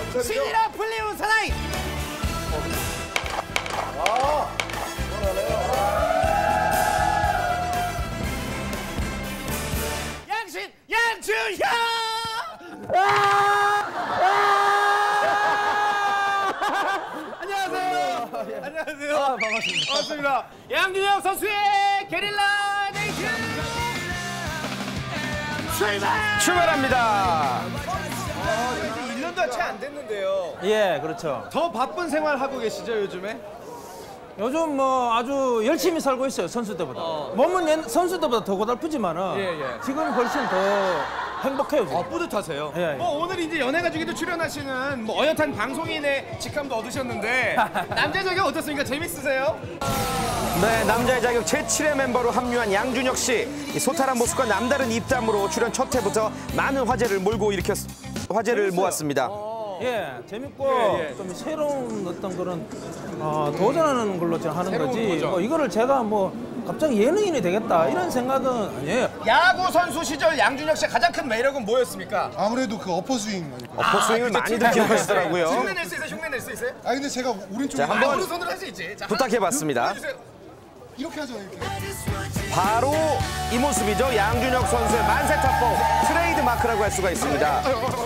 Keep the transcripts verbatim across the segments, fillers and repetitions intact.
신이라 풀리는 사나이. 아, 양신 양준혁. 안녕하세요. 안녕하세요. 아, 반갑습니다. 반갑습니다. 양준혁 선수의 게릴라 데이트 출발. 출발합니다. 아, 이제 일 년도 채 안 됐는데요. 예, 그렇죠. 더 바쁜 생활 하고 계시죠 요즘에? 요즘 뭐 아주 열심히 살고 있어요, 선수 때보다. 어. 몸은 옛- 선수 때보다 더 고달프지만은 예, 예. 지금 훨씬 더 행복해요, 지금. 아, 뿌듯하세요. 예, 예. 뭐 오늘 이제 연예가족에도 출연하시는 뭐 어엿한 방송인의 직함도 얻으셨는데 남자 자격 어떻습니까? 재밌으세요? 네, 남자의 자격 제칠 회 멤버로 합류한 양준혁 씨. 이 소탈한 모습과 남다른 입담으로 출연 첫 회부터 많은 화제를 몰고 일으켰 화제를 모았습니다. 예, 재밌고 예, 예. 좀 새로운 어떤 그런 어, 도전하는 걸로 제가 하는 새로운 거지. 도전. 뭐 이거를 제가 뭐 갑자기 예능인이 되겠다 이런 생각은 아니에요. 야구 선수 시절 양준혁 씨의 가장 큰 매력은 뭐였습니까? 아무래도 그 어퍼스윙 아닐까요? 어퍼 스윙을 많이들 기억하시더라고요. 흉내 낼 수 있어요? 흉내 낼 수 있어요? 아 근데 제가 오른쪽 자, 아, 한번 오른손으로 할 수 있지. 자, 부탁해봤습니다. 하나, 둘, 보여주세요. 이렇게 하죠 이렇게. 바로 이 모습이죠. 양준혁 선수의 만세 탑보 트레이드 마크라고 할 수가 있습니다.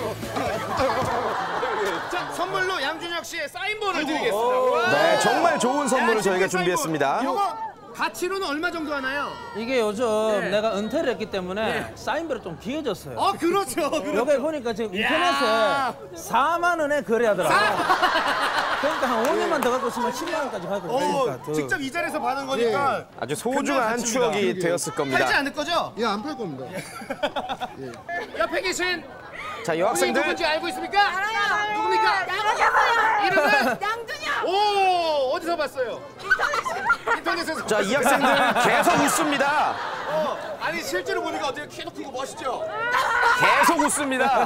자, 선물로 양준혁 씨의 사인볼을 드리겠습니다. 네, 정말 좋은 선물을 야, 저희가 신비 준비했습니다. 사인볼. 요거 가치로는 얼마 정도 하나요? 이게 요즘 네. 내가 은퇴를 했기 때문에 네. 사인볼이 좀 귀해졌어요. 어, 그렇죠. 그렇죠. 여기 보니까 지금 야. 인터넷에 사만 원에 거래하더라고요. 그러니까 한 오 년만 더 갖고 있으면 십만 원까지 갖고 있으니까 어, 더. 직접 이 자리에서 받은 거니까 아주 소중한 가치입니다. 추억이 되었을 팔지 겁니다. 않을 거죠? 예, 안 팔 겁니다. 옆에 계신 자, 분이 여학생들 누군지 알고 있습니까? 알아요. 누굽니까? 양준혁. 이름은? 양준혁. 오, 어디서 봤어요? 인터넷에서. 자, 이 학생들 계속 웃습니다. 어, 아니 실제로 보니까 어때요? 키도 크고 멋있죠? 계속 웃습니다.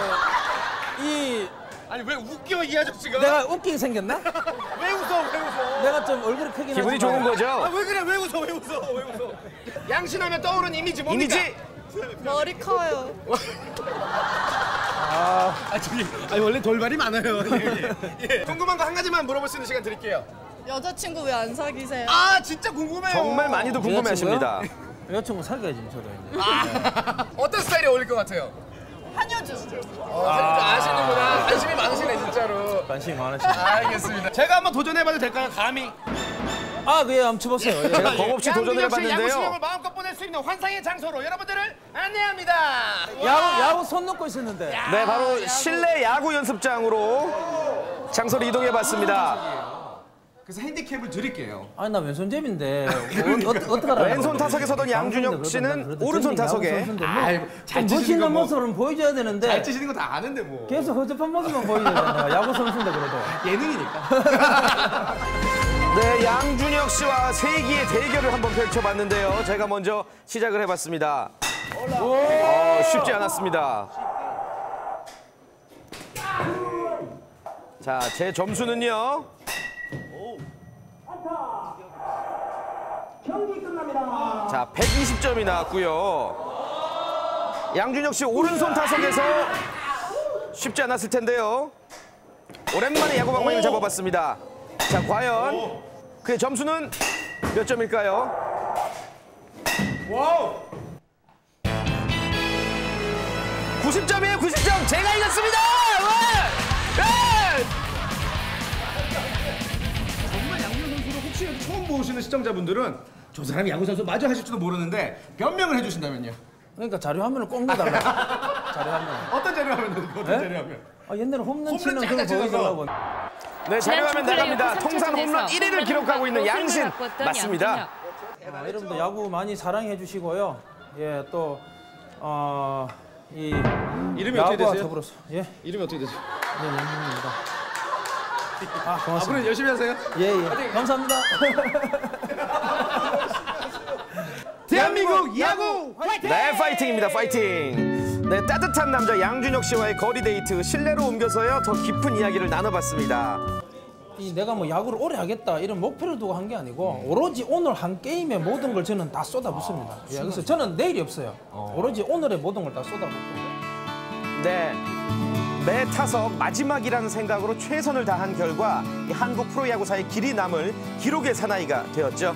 이 아니 왜 웃겨 이 아저씨가? 내가 웃기게 생겼나? 왜 웃어? 왜 웃어? 내가 좀 얼굴이 크긴 기분이 하지만 좋은 거죠? 아, 왜 그래? 왜 웃어? 왜 웃어? 왜 웃어? 양신하면 떠오르는 이미지 뭡니까? 이미지 머리 커요. 아, 저기, 아니 원래 돌발이 많아요. 예, 예. 궁금한 거 한 가지만 물어볼 수 있는 시간 드릴게요. 여자친구 왜 안 사귀세요? 아, 진짜 궁금해요. 정말 많이도 궁금해하십니다. 여자친구 사귀어야지 저도 이제. 아, 어떤 스타일이 어울릴 것 같아요? 한효주. 어, 아, 아시는구나. 관심이 많으시네 진짜로. 관심이 많으시네. 알겠습니다. 제가 한번 도전해봐도 될까요? 감히? 아, 그예, 한번 쳐보세요. 예. 제가 겁없이 도전을 양준혁 씨의 야구 해봤는데요. 실력을 마음껏 보낼 수 있는 환상의 장소로 여러분들을 안내합니다. 야구, 야구 손 놓고 있었는데. 네, 바로 실내 야구 연습장으로 장소를 이동해봤습니다. 그래서 핸디캡을 드릴게요. 아니, 나 왼손잡인데. 뭐, 어, 어떡하라. 왼손 타석에 서던 양준혁 씨는 오른손 타석에. 아이, 잘 치시는 멋있는 거 뭐. 모습은 보여줘야 되는데. 잘 치시는 거 다 아는데 뭐. 계속 허접한 모습만 보여줘야 된다. 야구 선수인데 그래도. 예능이니까. 네, 양준혁 씨와 세기의 대결을 한번 펼쳐봤는데요. 제가 먼저 시작을 해봤습니다. 어, 쉽지 않았습니다. 자, 제 점수는요. 자, 백이십 점이 나왔고요. 양준혁 씨 오른손 타석에서 쉽지 않았을 텐데요. 오랜만에 야구 방망이를 잡아봤습니다. 자, 과연 그의 점수는 몇 점일까요? 와우. 구십 점이에요, 구십 점. 제가 이겼습니다. 네! 정말 양준혁 선수를 혹시 처음 보시는 시청자분들은 저 사람이 야구 선수 마저 하실지도 모르는데 변명을 해주신다면요? 그러니까 자료 화면을 꼭 넣어달라. 자료 화면. 어떤 자료 하면 어떤 네? 자료 하면? 아, 옛날에 홈런 치는 홈런 그걸 쫙쫙 보여주려고. 네, 자료화면 나갑니다. 통산 홈런 일 위를 기록하고 있는 양신 맞습니다. 아, 여러분들 야구 많이 사랑해 주시고요. 예, 또 어, 이 이름이 어떻게 야구와 되세요? 더불어서 예, 이름이 어떻게 되세요? 네, 양준입니다. 아, 앞으로 고맙습니다. 열심히 하세요. 예, 예. 감사합니다. 대한민국 야구 화이팅! 네, 파이팅입니다, 파이팅. 네, 따뜻한 남자 양준혁 씨와의 거리 데이트 실내로 옮겨서요 더 깊은 이야기를 나눠봤습니다. 이 내가 뭐 야구를 오래 하겠다 이런 목표를 두고 한 게 아니고 오로지 오늘 한 게임에 모든 걸 저는 다 쏟아붓습니다. 예, 그래서 저는 내일이 없어요. 오로지 오늘의 모든 걸 다 쏟아붓고. 네. 매 타석 마지막이라는 생각으로 최선을 다한 결과 이 한국 프로야구사의 길이 남을 기록의 사나이가 되었죠.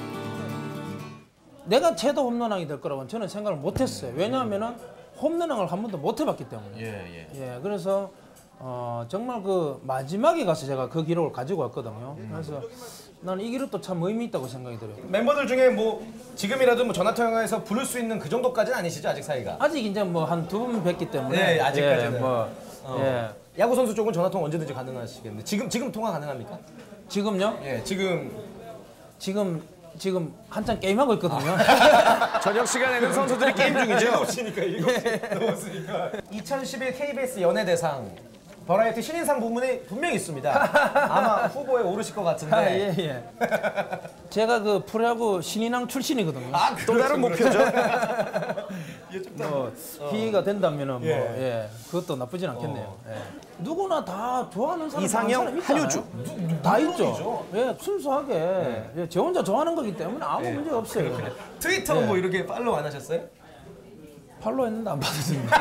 내가 최다 홈런왕이 될 거라고는 저는 생각을 못했어요. 왜냐하면은 홈런왕을 한 번도 못 해봤기 때문에. 예, 예. 예, 그래서 어, 정말 그 마지막에 가서 제가 그 기록을 가지고 왔거든요. 그래서 나는 이 기록도 참 의미 있다고 생각이 들어요. 멤버들 중에 뭐 지금이라도 뭐 전화 통화해서 부를 수 있는 그 정도까지는 아니시죠 아직 사이가? 아직 이제 뭐 한 두 번 뵀기 때문에. 네, 아직까지는. 예, 뭐, 어. 예. 야구 선수 쪽은 전화 통화 언제든지 가능하시겠는데 지금 지금 통화 가능합니까? 지금요? 예, 지금 지금 지금 한창 게임하고 있거든요. 저녁 시간에는 선수들이 게임 중이죠. 넘었으니까 이거 넘었으니까. 이천십일 케이비에스 연예대상 버라이어티 신인상 부문에 분명히 있습니다. 아마 후보에 오르실 것 같은데. 아, 예, 예. 제가 그 프로야구 신인왕 출신이거든요. 아, 또 다른 목표죠. 뭐 기회가 된다면은 뭐 예. 예, 그것도 나쁘진 않겠네요. 예. 누구나 다 좋아하는 사람 이상형, 많은 사람 한효주. 있잖아요. 다 있죠. 예, 순수하게 예, 저 혼자 좋아하는 거기 때문에 아무 문제 없어요. 트위터 뭐 이렇게 팔로우 안 하셨어요? 팔로우 했는데 안 받았습니다.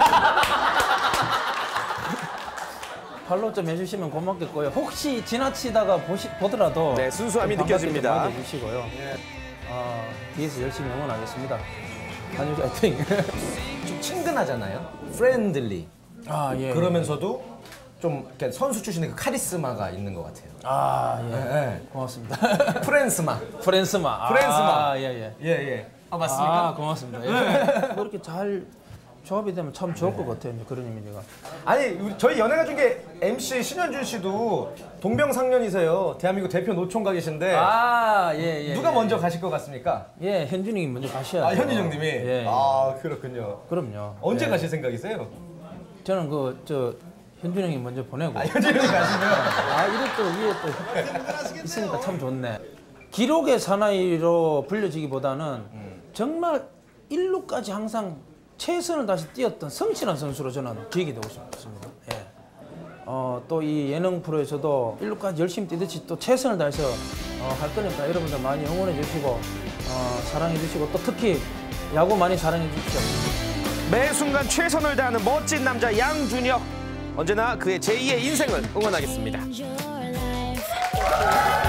팔로우 좀 해주시면 고맙겠고요. 혹시 지나치다가 보시, 보더라도 네, 순수함이 반갑게 좀 느껴집니다. 봐주시고요. 아, 뒤에서 열심히 응원하겠습니다. 한효주 화이팅! 좀 친근하잖아요. 프렌들리. 아, 예. 그러면서도 좀 이렇게 선수 출신의 그 카리스마가 있는 것 같아요. 아, 예. 예. 고맙습니다. 프렌스마. 프랜스마. 프랜스마. 아, 예, 예. 예, 예. 아, 맞습니까? 아, 고맙습니다. 예. 뭐 이렇게 잘 조합이 되면 참 좋을 것 같아요. 이제 그런 이미지가. 아니, 우리 저희 연예가 중에 엠씨 신현준 씨도 동병상련이세요. 대한민국 대표 노총각 계신데 아, 예, 예. 누가 예, 먼저 예. 가실 것 같습니까? 예, 현준이 먼저 가셔야죠. 아, 현준 형님이? 예. 아, 그렇군요. 그럼요. 언제 예. 가실 생각이세요? 저는 그, 저, 현준 형이 먼저 보내고. 아, 현준 형이 가시면 아, 이래 또 위에 또 있으니까 참 좋네. 기록의 사나이로 불려지기보다는 정말 일루까지 항상 최선을 다해서 뛰었던 성실한 선수로 저는 기억이 되고 싶습니다. 예. 어, 또 이 예능 프로에서도 일루까지 열심히 뛰듯이 또 최선을 다해서 어, 할 거니까 여러분들 많이 응원해 주시고 어, 사랑해 주시고 또 특히 야구 많이 사랑해 주십시오. 매 순간 최선을 다하는 멋진 남자 양준혁. 언제나 그의 제이의 인생을 응원하겠습니다. Your life.